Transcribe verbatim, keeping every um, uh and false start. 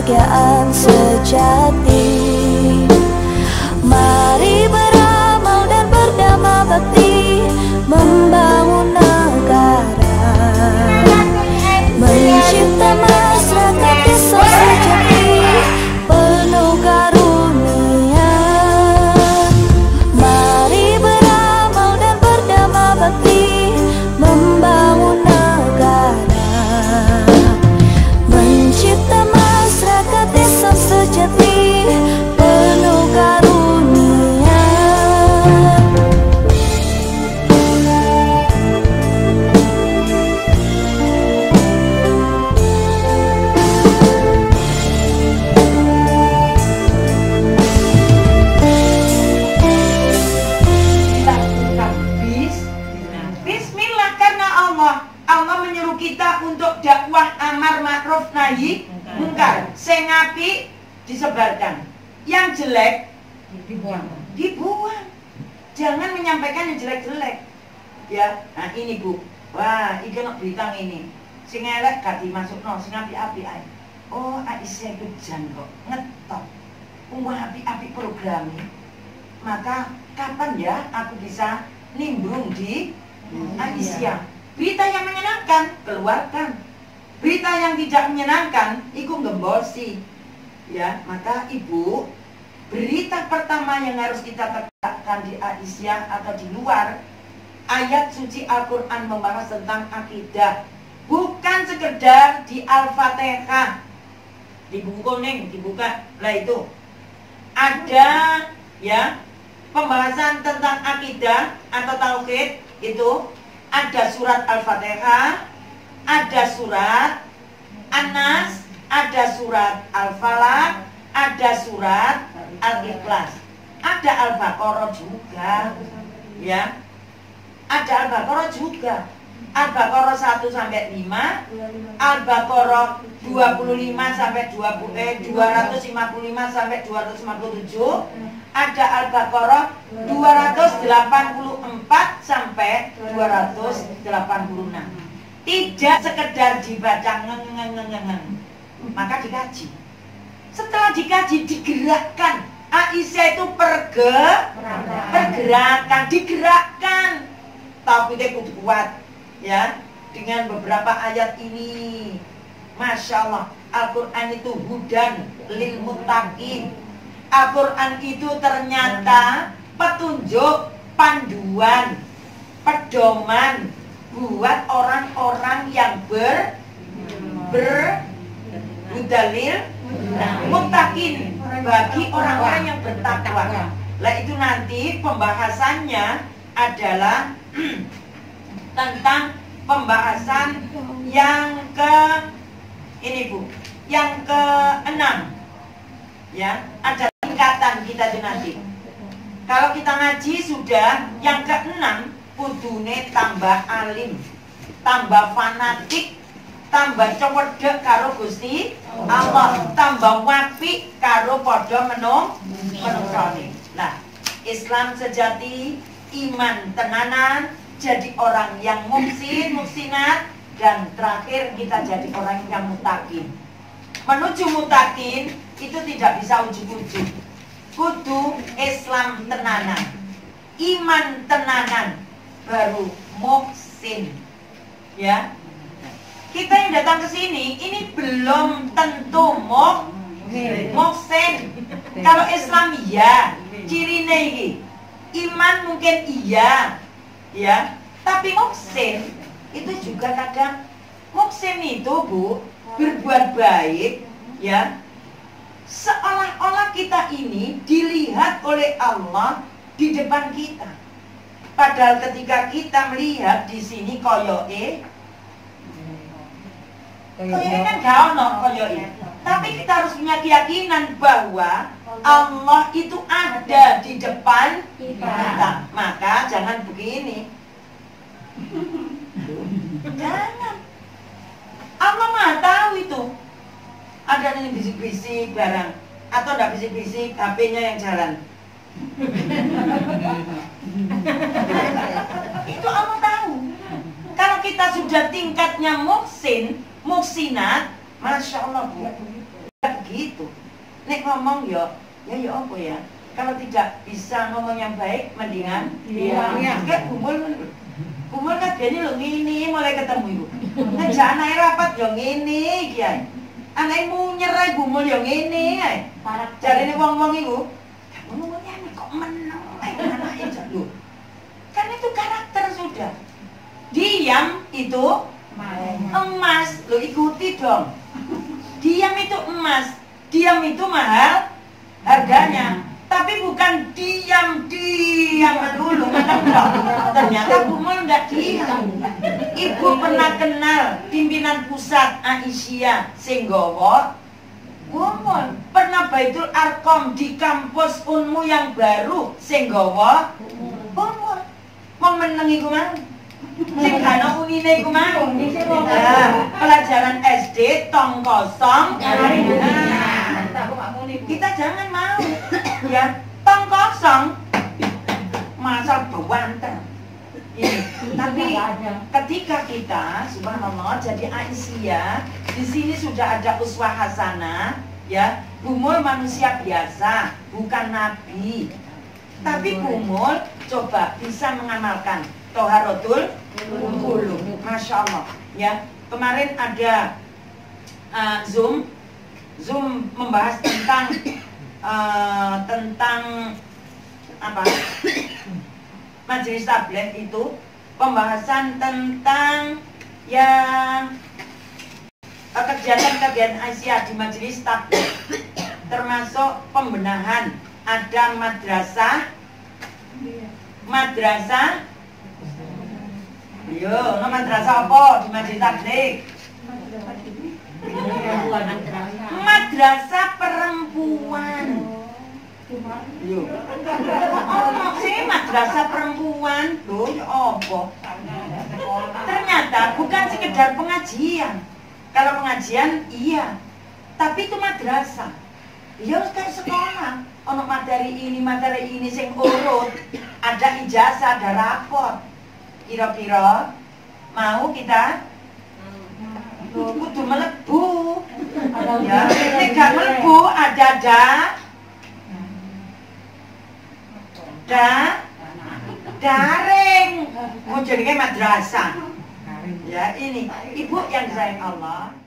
kebahagiaan sejati. Mari beramal dan berdamai bakti, membangun negara, mencipta masyarakat desa sejati, penuh karunia. Mari beramal dan berdamai bakti, membangun negara, mencipta masyarakat desa sejati, penuh karunia. Bismillah, karena Allah Allah menyuruh kita untuk dakwah amar ma'ruf nahi mungkar. Sing apik disebarkan, yang jelek dibuang. dibuang. Jangan menyampaikan yang jelek-jelek. Ya, nah ini Bu. Wah, iki ono berita ini. Sing elek gak dimasukno, sing apik-apik ae. Oh, Aisyah kejan kok ngetop. Wong apik-apik programe. Maka kapan ya aku bisa nimbrung di Aisyah? Berita yang menyenangkan keluarkan. Berita yang tidak menyenangkan iku ngembosi. Ya, maka Ibu, berita pertama yang harus kita tegakkan di Aisyah atau di luar, ayat suci Al-Quran membahas tentang akidah. Bukan sekedar di Al-Fatihah, di buku kuning dibuka, lah itu ada ya pembahasan tentang akidah atau tauhid. Itu ada surat Al-Fatihah, ada surat An-Nas, ada surat Al-Falaq, ada surat Al-Ikhlas, ada Al-Baqarah juga, ya, ada Al-Baqarah juga. Al-Baqarah satu sampai lima, Al-Baqarah dua puluh lima sampai dua puluh eh dua ratus lima puluh lima sampai dua ratus lima puluh tujuh, ada Al-Baqarah dua ratus delapan puluh empat sampai dua ratus delapan puluh enam. Tidak sekedar dibaca ngeng-ngeng-ngeng, maka dikaji. Setelah dikaji, digerakkan. Aisyah itu perge, pergerakan, digerakkan. Tauhidnya kudu kuat, ya. Dengan beberapa ayat ini, Masya Allah, Al-Quran itu hudan lil muttaqin. Al-Quran itu ternyata petunjuk, panduan, pedoman buat orang-orang yang ber ber hudalil muttaqin, bagi orang-orang yang bertakwa. Lah itu nanti pembahasannya adalah tentang pembahasan yang ke ini Bu, yang ke enam, ya, ada tingkatan kita itu nanti. Kalau kita ngaji sudah yang keenam, kudune tambah alim, tambah fanatik, tambah cewedek karo Gusti Allah, tambah wapi karo podo menung menungsone. Nah, Islam sejati, iman tenanan, jadi orang yang muhsin, muhsinat, dan terakhir kita jadi orang yang mutakin. Menuju mutakin itu tidak bisa ujug-ujug. Kudu Islam tenanan, iman tenanan, baru muhsin. Ya, kita yang datang ke sini ini belum tentu muh, muhsin. Kalau Islam iya, cirine iki. Iman mungkin iya, ya. Tapi muhsin itu juga kadang, muhsin itu Bu, berbuat baik, ya. Seolah-olah kita ini dilihat oleh Allah di depan kita. Padahal ketika kita melihat di sini koyoke, koyoke kan gak ono koyoke. Tapi kita harus punya keyakinan bahwa Allah itu ada di depan kita. Maka jangan begini. Jangan. Allah Maha tahu itu. Ada yang bisik-bisik barang, atau enggak bisik-bisik, H P-nya yang jalan. Itu Allah tahu. Kalau kita sudah tingkatnya muhsin, muhsinat, Masya Allah Bu, gitu. Nek ngomong ya, ya ya apa ya? Kalau tidak bisa ngomong yang baik, mendingan diam. Ya, kayak Gumul, Gumul kan biasanya lo ngini mulai ketemu ibu. Nek jangan rapat yo ngini, kiai. Anak munyer ae Gumul yo ngini ae. Jarine wong-wong iku, kamu ngomongnya nek kok meneng ae anake jalu. Kan itu karakter sudah. Diam itu emas, lo ikuti dong. Diam itu emas, diam itu mahal harganya. Tapi bukan diam diam dulu, ternyata Gumul enggak diam. Ibu pernah kenal pimpinan pusat Aisyah Senggowo. Gumul pernah Baitul Arkom di kampus Unmu yang baru Senggowo. Gumul mau meneng iku mang. Sing kana unine iku mang. Nah, pelajaran S D tong kosong. Nah, kita jangan mau ya tong kosong masa bewanten ini. Tapi ketika kita subhanallah jadi Aisyah, di sini sudah ada uswah hasanah ya. Gumul manusia biasa, bukan nabi. Tapi Gumul coba bisa mengamalkan Toharotul Qulub. Masya Allah ya. Kemarin ada uh, Zoom Zoom membahas tentang uh, tentang apa? Majelis tablet itu pembahasan tentang yang kegiatan-kegiatan Aisyah di majelis tablet, termasuk pembenahan. Ada madrasah, madrasah, yo, no madrasah apa di majelis tablet? Madrasah perempuan. Yo. Oh, sih madrasah perempuan tuh ya apa? Ternyata bukan sekedar pengajian. Kalau pengajian iya, tapi itu madrasah. Ya kayak sekolah. Ono materi ini, materi ini sing urut. Ada ijazah, ada rapor. Kira-kira mau kita kudu melebu. Ya, nek gak melebu ada ada da daring. Mau jadi kayak madrasah. Ya ini ibu yang disayang Allah.